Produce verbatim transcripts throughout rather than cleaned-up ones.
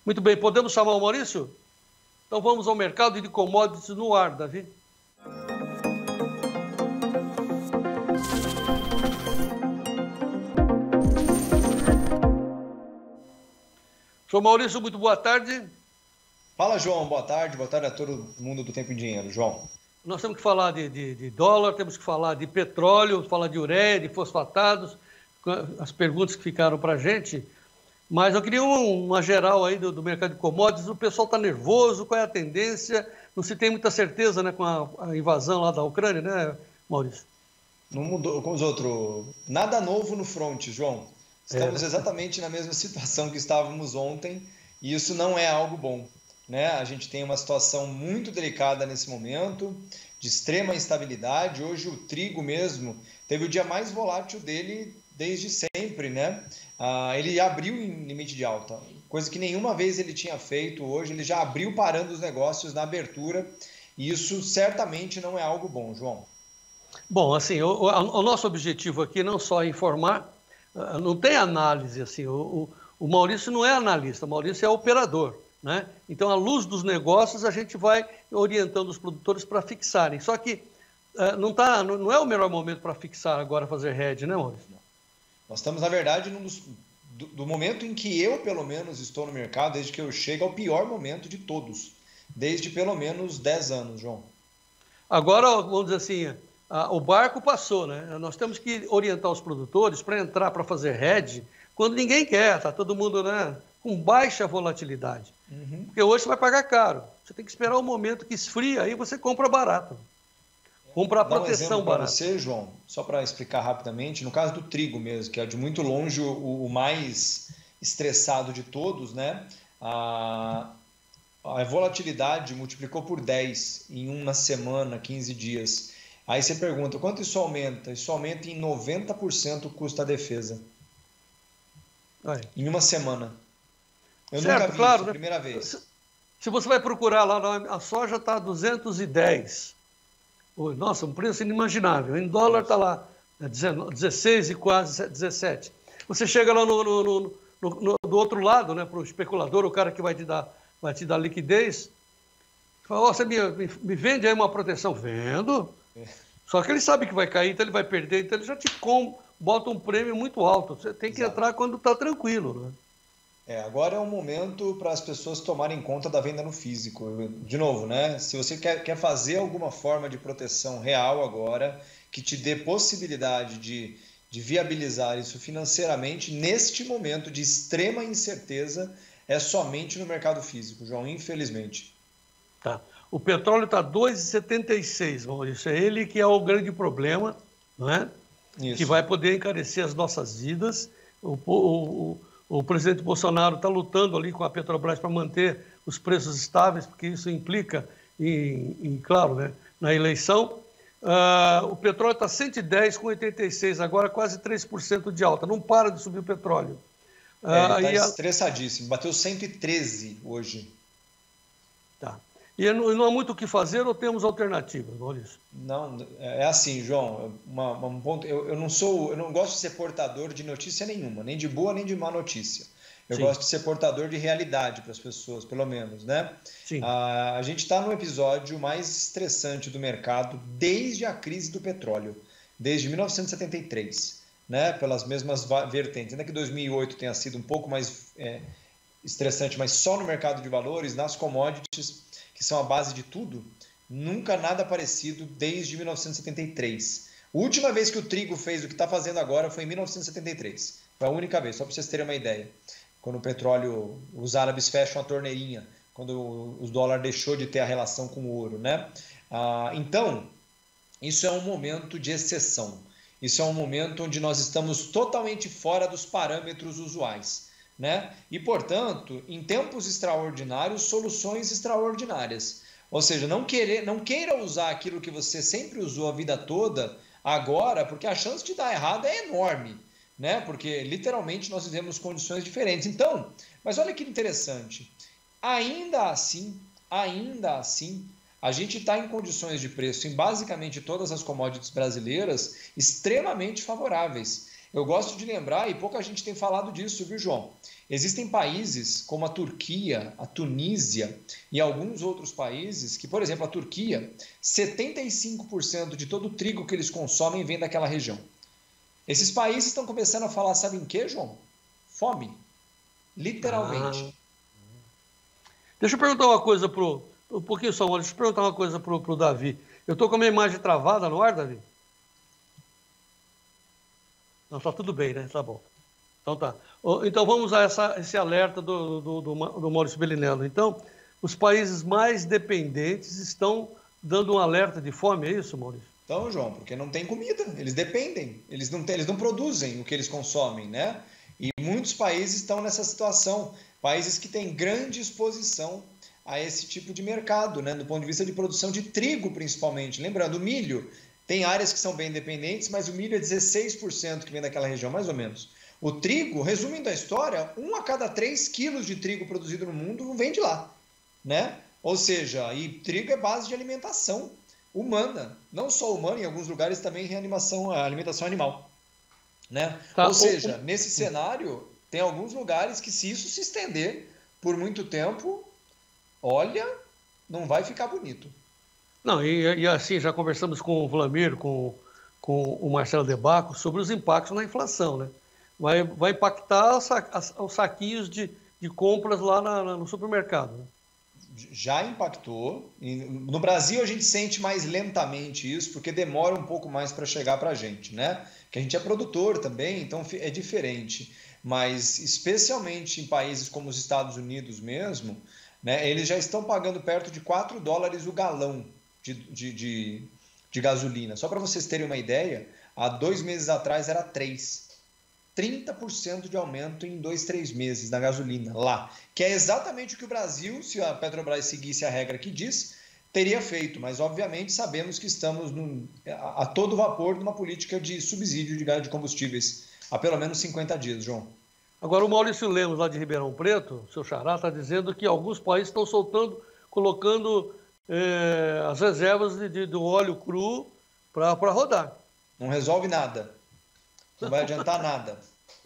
Muito bem, podemos chamar o Maurício? Então vamos ao mercado de commodities no ar, Davi. João Maurício, muito boa tarde. Fala, João, boa tarde. Boa tarde a todo mundo do Tempo em Dinheiro, João. Nós temos que falar de, de, de dólar, temos que falar de petróleo, falar de ureia, de fosfatados, as perguntas que ficaram para a gente. Mas eu queria uma, uma geral aí do, do mercado de commodities. O pessoal está nervoso, qual é a tendência? Não se tem muita certeza, né, com a, a invasão lá da Ucrânia, né, Maurício? Não mudou, como os outros, nada novo no front, João. Estamos é. exatamente na mesma situação que estávamos ontem e isso não é algo bom, né? A gente tem uma situação muito delicada nesse momento, de extrema instabilidade. Hoje o trigo mesmo teve o dia mais volátil dele desde sempre, né? Ah, ele abriu em limite de alta, coisa que nenhuma vez ele tinha feito. Hoje ele já abriu parando os negócios na abertura e isso certamente não é algo bom, João. Bom, assim, o, o, o nosso objetivo aqui não só é informar, não tem análise, assim, o, o Maurício não é analista, o Maurício é operador, né? Então, à luz dos negócios, a gente vai orientando os produtores para fixarem. Só que uh, não, tá, não, não é o melhor momento para fixar agora, fazer hedge, né, Maurício? Nós estamos, na verdade, num dos, do, do momento em que eu, pelo menos, estou no mercado, desde que eu chego, é o pior momento de todos, desde pelo menos dez anos, João. Agora, vamos dizer assim, a, o barco passou, né? Nós temos que orientar os produtores para entrar para fazer hedge quando ninguém quer, está todo mundo, né, com baixa volatilidade. Uhum. Porque hoje você vai pagar caro. Você tem que esperar o momento que esfria, aí você compra barato. Comprar proteção barata. Para você, João, só para explicar rapidamente, no caso do trigo mesmo, que é de muito longe o, o mais estressado de todos, né? A, a volatilidade multiplicou por dez em uma semana, quinze dias. Aí você pergunta, quanto isso aumenta? Isso aumenta em noventa por cento o custo da defesa. Aí. Em uma semana. Eu certo, nunca vi claro, isso, né? primeira vez. Se, se você vai procurar lá, a soja está duzentos e dez. Nossa, um preço inimaginável. Em dólar está lá dezesseis e quase dezessete. Você chega lá no, no, no, no, no, do outro lado, né, para o especulador, o cara que vai te dar, vai te dar liquidez, fala, oh, você me, me, me vende aí uma proteção? Vendo. É. Só que ele sabe que vai cair, então ele vai perder, então ele já te com, bota um prêmio muito alto. Você tem que Exato. entrar quando está tranquilo, né? É, agora é um momento para as pessoas tomarem conta da venda no físico. De novo, né? Se você quer, quer fazer alguma forma de proteção real agora, que te dê possibilidade de, de viabilizar isso financeiramente, neste momento de extrema incerteza, é somente no mercado físico, João, infelizmente. Tá. O petróleo está dois e setenta e seis, Maurício. É ele que é o grande problema, não é? Isso. Que vai poder encarecer as nossas vidas. O, o, o, o presidente Bolsonaro está lutando ali com a Petrobras para manter os preços estáveis, porque isso implica, em, em, claro, né, na eleição. Uh, o petróleo está cento e dez com oitenta e seis, agora quase três por cento de alta. Não para de subir o petróleo. Uh, é, ele está a... estressadíssimo. Bateu cento e treze hoje. Tá. E não, não há muito o que fazer ou temos alternativas, Maurício? Não, é assim, João, uma, uma, um ponto, eu, eu, não sou, eu não gosto de ser portador de notícia nenhuma, nem de boa nem de má notícia. Eu Sim. gosto de ser portador de realidade para as pessoas, pelo menos, né? Sim. A, a gente está no episódio mais estressante do mercado desde a crise do petróleo, desde mil novecentos e setenta e três, né? Pelas mesmas vertentes. Ainda que dois mil e oito tenha sido um pouco mais é, estressante, mas só no mercado de valores, nas commodities, que são a base de tudo, nunca nada parecido desde mil novecentos e setenta e três. A última vez que o trigo fez o que está fazendo agora foi em mil novecentos e setenta e três. Foi a única vez, só para vocês terem uma ideia. Quando o petróleo, os árabes fecham a torneirinha, quando o dólar deixou de ter a relação com o ouro, né? Ah, então, isso é um momento de exceção. Isso é um momento onde nós estamos totalmente fora dos parâmetros usuais, né? E, portanto, em tempos extraordinários, soluções extraordinárias. Ou seja, não, querer, não queira usar aquilo que você sempre usou a vida toda agora, porque a chance de dar errado é enorme, né? Porque literalmente nós vivemos condições diferentes. Então, mas olha que interessante, ainda assim, ainda assim, a gente está em condições de preço em basicamente todas as commodities brasileiras extremamente favoráveis. Eu gosto de lembrar, e pouca gente tem falado disso, viu, João? Existem países como a Turquia, a Tunísia e alguns outros países que, por exemplo, a Turquia, setenta e cinco por cento de todo o trigo que eles consomem vem daquela região. Esses países estão começando a falar, sabe em quê, João? Fome. Literalmente. Ah. Deixa eu perguntar uma coisa pro... Um pouquinho só, deixa eu perguntar uma coisa pro, pro Davi. Eu estou com a minha imagem travada no ar, Davi? Não, tá tudo bem, né? Tá bom. Então tá. Então vamos usar essa, esse alerta do, do, do, do Maurício Bellinello. Então, os países mais dependentes estão dando um alerta de fome, é isso, Maurício? Então, João, porque não tem comida, eles dependem, eles não, tem, eles não produzem o que eles consomem, né? E muitos países estão nessa situação, países que têm grande exposição a esse tipo de mercado, né? Do ponto de vista de produção de trigo, principalmente. Lembrando, o milho, tem áreas que são bem dependentes, mas o milho é dezesseis por cento que vem daquela região, mais ou menos. O trigo, resumindo a história, um a cada três quilos de trigo produzido no mundo não vem de lá, né? Ou seja, e trigo é base de alimentação humana, não só humana, em alguns lugares também reanimação, alimentação animal, né? Tá, Ou seja, o... nesse cenário, tem alguns lugares que se isso se estender por muito tempo, olha, não vai ficar bonito. Não, e, e assim, já conversamos com o Vlamir, com, com o Marcelo Debaco, sobre os impactos na inflação, né? Vai, vai impactar os saquinhos de, de compras lá na, no supermercado. Né? Já impactou. No Brasil a gente sente mais lentamente isso, porque demora um pouco mais para chegar para a gente, né? Que a gente é produtor também, então é diferente. Mas especialmente em países como os Estados Unidos mesmo, né, eles já estão pagando perto de quatro dólares o galão de, de, de, de gasolina. Só para vocês terem uma ideia, há dois meses atrás era três. trinta por cento de aumento em dois, três meses na gasolina lá, que é exatamente o que o Brasil, se a Petrobras seguisse a regra que diz, teria feito, mas obviamente sabemos que estamos num, a, a todo vapor numa política de subsídio de, de combustíveis há pelo menos cinquenta dias, João. Agora o Maurício Lemos, lá de Ribeirão Preto, seu xará, está dizendo que alguns países estão soltando, colocando eh, as reservas de, de, do óleo cru para rodar. Não resolve nada. Não vai adiantar nada.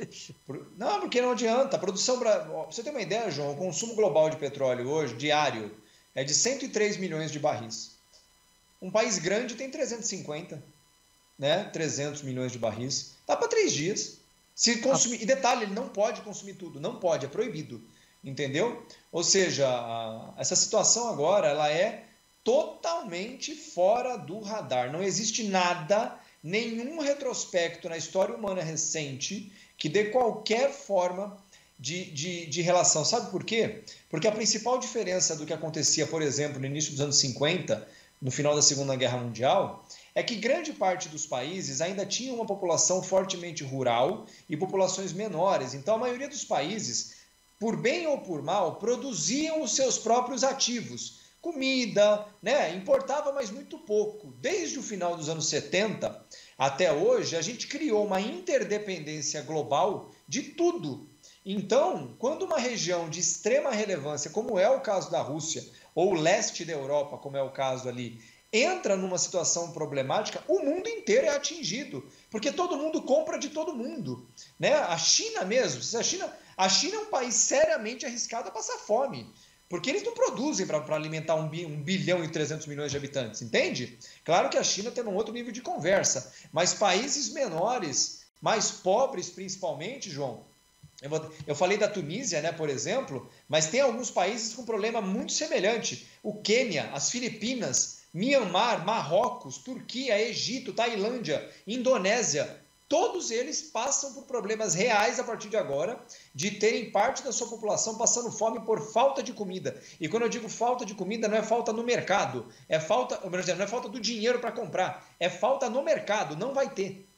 Não, porque não adianta. A produção. Você tem uma ideia, João? O consumo global de petróleo hoje, diário, é de cento e três milhões de barris. Um país grande tem trezentos e cinquenta, né? trezentos milhões de barris. Dá para três dias. Se consumir. E detalhe, ele não pode consumir tudo. Não pode, é proibido. Entendeu? Ou seja, essa situação agora ela é totalmente fora do radar. Não existe nada. Nenhum retrospecto na história humana recente que dê qualquer forma de, de, de relação. Sabe por quê? Porque a principal diferença do que acontecia, por exemplo, no início dos anos cinquenta, no final da Segunda Guerra Mundial, é que grande parte dos países ainda tinha uma população fortemente rural e populações menores. Então, a maioria dos países, por bem ou por mal, produziam os seus próprios ativos. Comida, né? Importava, mas muito pouco. Desde o final dos anos setenta até hoje, a gente criou uma interdependência global de tudo. Então, quando uma região de extrema relevância, como é o caso da Rússia, ou o leste da Europa, como é o caso ali, entra numa situação problemática, o mundo inteiro é atingido, porque todo mundo compra de todo mundo, né? A China mesmo, a China, a China é um país seriamente arriscado a passar fome. Porque eles não produzem para alimentar um bilhão e trezentos milhões de habitantes, entende? Claro que a China tem um outro nível de conversa, mas países menores, mais pobres principalmente, João, eu, vou, eu falei da Tunísia, né, por exemplo, mas tem alguns países com problema muito semelhante. O Quênia, as Filipinas, Mianmar, Marrocos, Turquia, Egito, Tailândia, Indonésia, todos eles passam por problemas reais a partir de agora, de terem parte da sua população passando fome por falta de comida. E quando eu digo falta de comida, não é falta no mercado, é falta, não é falta do dinheiro para comprar, é falta no mercado, não vai ter.